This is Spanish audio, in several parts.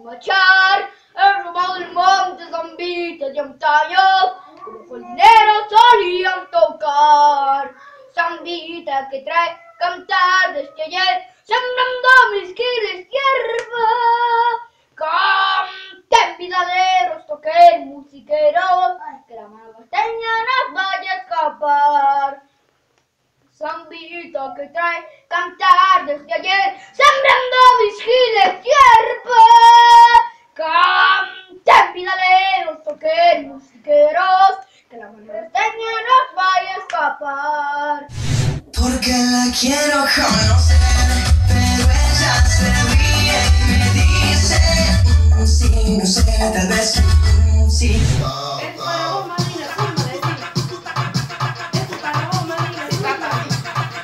marchar. He robado el monte zambita de antaño, como fue el dinero solían tocar. Zambita que trae cantar desde ayer, sembrando mis giles hierba. Canten vidaderos, toquen musiqueros, que la mano costeña nos vaya a escapar. Zambita que trae cantar desde ayer, sembrando mis giles hierba. Canten vidaleros, toquen musiqueros, que la mano costeña nos vaya a escapar. Porque la quiero conocer, pero ella se ríe y me dice sí, no sé, tal vez sí. Es para vos, Marina, ¿cómo decir? Es para vos, Marina, sí, para mí.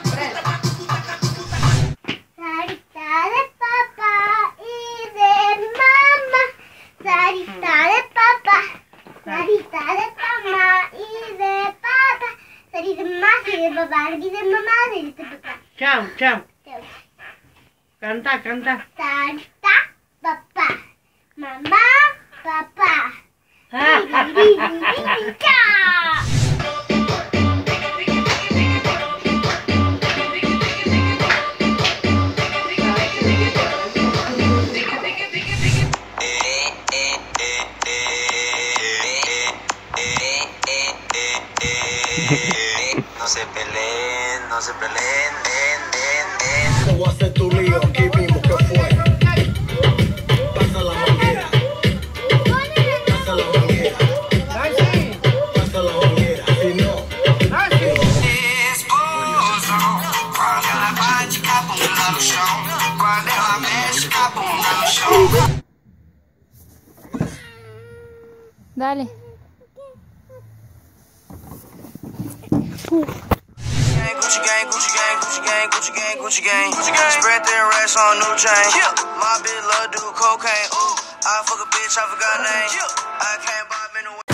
Sarita de papá y de mamá. Sarita de papá. Sarita de mamá y de papá. Sarita de mamá y de papá. Sarita de mamá y de papá. Chao, chao. Canta, canta. Sarita, papá. Mamá, papá. ¡Chao! No se peleen, no se peleen, No voy a hacer tu lío, aquí mismo que fue. Pasa la manguera. Pasa la manguera. Pasa la manguera. Si no, esposo, quando ela bate com a bunda no chão, quando ela mexe com a bunda no chão. Dale. Gucci gang, Gucci gang, Gucci gang, Gucci gang, Gucci gang, Gucci gang. Spread their racks on new chain. My bitch love do cocaine. Ooh, I fuck a bitch, I forgot name. I can't buy me no.